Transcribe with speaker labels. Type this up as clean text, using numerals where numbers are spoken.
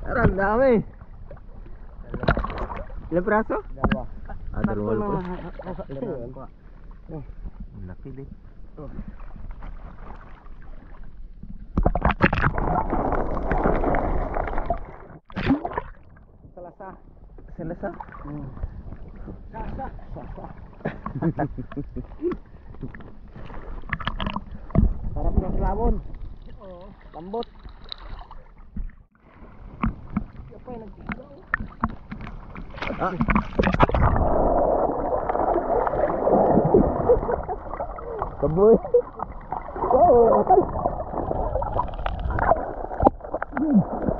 Speaker 1: Ang dami. Ilang praso?
Speaker 2: Dalawa.
Speaker 1: Ah, dalawa lang po.
Speaker 2: Dalawa.
Speaker 1: Ang laki din.
Speaker 2: Salasa.
Speaker 1: Salasa?
Speaker 2: Sasa. Sarap ng lamon. Oo. Lambot. Yan pa yung nagsigaw.
Speaker 1: Ah. Kaboy. Oh,